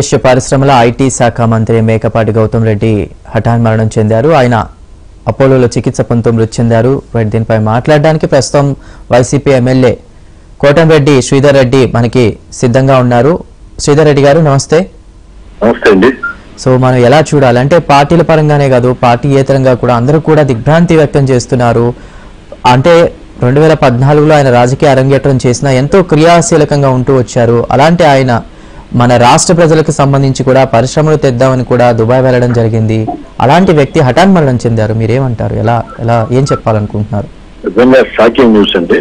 దేశ పరిశ్రమల ఐటీ శాఖ మంత్రి మేకపాటి గౌతమ్ రెడ్డి హఠాన్ మరణం చెందారు. ఆయన అపోలోలో చికిత్స పొందుతూ మృతి చెందారు. దీనిపై మాట్లాడడానికి ప్రస్తుతం వైసీపీ ఎమ్మెల్యే కోటంరెడ్డి శ్రీధర్ రెడ్డి మనకి సిద్ధంగా ఉన్నారు. శ్రీధర్ రెడ్డి గారు నమస్తే. నమస్తే అండి. సో మనం ఎలా చూడాలంటే పార్టీల పరంగానే కాదు పార్టీయేతరంగా కూడా అందరూ కూడా దిగ్భ్రాంతి వ్యక్తం చేస్తున్నారు. అంటే 2014లో ఆయన రాజకీయ అరంగేట్రం చేసినా ఎంతో క్రియాశీలకంగా ఉంటూ వచ్చారు. అలాంటి ఆయన మన రాష్ట్ర ప్రజలకు సంబంధించి కూడా పరిశ్రమలు తెద్దామని కూడా దుబాయ్ వెళ్ళడం జరిగింది. అలాంటి వ్యక్తి హఠాన్ మరణం చెందారు. మీరేమంటారు? ఎలా ఏం చెప్పాలనుకుంటున్నారు? నిజంగా షాకింగ్ న్యూస్ అండి.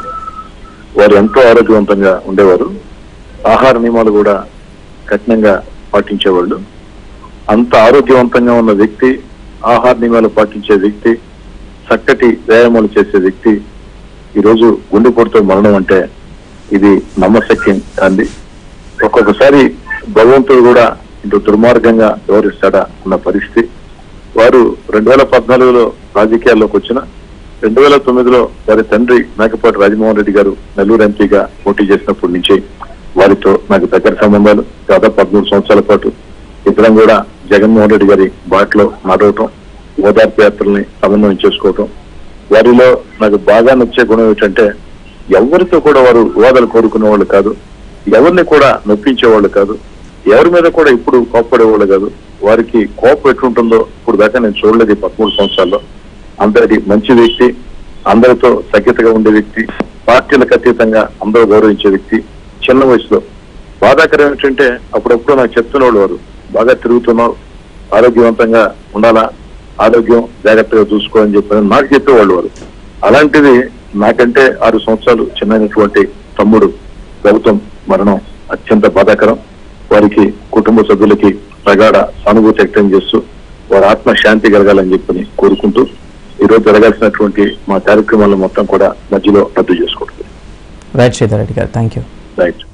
వారు ఎంతో ఆరోగ్యవంతంగా ఉండేవారు. ఆహార నియమాలు కూడా కఠినంగా పాటించేవాళ్ళు. అంత ఆరోగ్యవంతంగా ఉన్న వ్యక్తి, ఆహార నియమాలు పాటించే వ్యక్తి, చక్కటి వ్యాయామాలు చేసే వ్యక్తి ఈరోజు గుండెపోటుతో మరణం అంటే ఇది నమ్మశక్యం కాంది. ఒక్కొక్కసారి భగవంతుడు కూడా ఇంత దుర్మార్గంగా వ్యవహరిస్తాడా అన్న పరిస్థితి. వారు 2014లో రాజకీయాల్లోకి వచ్చిన 2009లో వారి తండ్రి మేకపాటి రాజమోహన్ రెడ్డి గారు నెల్లూరు ఎంపీగా పోటీ చేసినప్పటి నుంచి వారితో నాకు దగ్గర సంబంధాలు. దాదాపు 13 సంవత్సరాల పాటు ఇద్దరం కూడా జగన్మోహన్ రెడ్డి గారి బాటలో నడవటం, ఓదార్పు యాత్రల్ని సమన్వయం చేసుకోవటం. వారిలో నాకు బాగా నచ్చే గుణం ఏంటంటే ఎవరితో కూడా వారు వివాదాలు కోరుకునే వాళ్ళు కాదు, ఎవరిని కూడా నొప్పించేవాళ్ళు కాదు, ఎవరి మీద కూడా ఇప్పుడు కోప్పడేవాళ్ళు కాదు. వారికి కోపం ఎట్లుంటుందో ఇప్పుడు దాకా నేను చూడలేదు 13 సంవత్సరాల్లో. అందరి మంచి వ్యక్తి, అందరితో సఖ్యతగా ఉండే వ్యక్తి, పార్టీలకు అతీతంగా అందరూ గౌరవించే వ్యక్తి. చిన్న వయసులో బాధాకరం ఏంటంటే అప్పుడప్పుడు నాకు చెప్తున్నవాళ్ళు వారు బాగా తిరుగుతున్నావు, ఆరోగ్యవంతంగా ఉండాలా, ఆరోగ్యం జాగ్రత్తగా చూసుకోవాలని చెప్పి నాకు చెప్పేవాళ్ళు వారు. అలాంటిది నాకంటే 6 సంవత్సరాలు చిన్నటువంటి తమ్ముడు గౌతమ్ మరణం అత్యంత బాధాకరం. వారికి కుటుంబ సభ్యులకి ప్రగాఢ సానుభూతి వ్యక్తం చేస్తూ వారి ఆత్మ శాంతి కలగాలని చెప్పని కోరుకుంటూ ఈరోజు జరగాల్సినటువంటి మా కార్యక్రమాలను మొత్తం కూడా మధ్యలో రద్దు చేసుకుంటుంది. రైట్ శ్రీధర్ రెడ్డి గారు, థ్యాంక్ యూ. రైట్.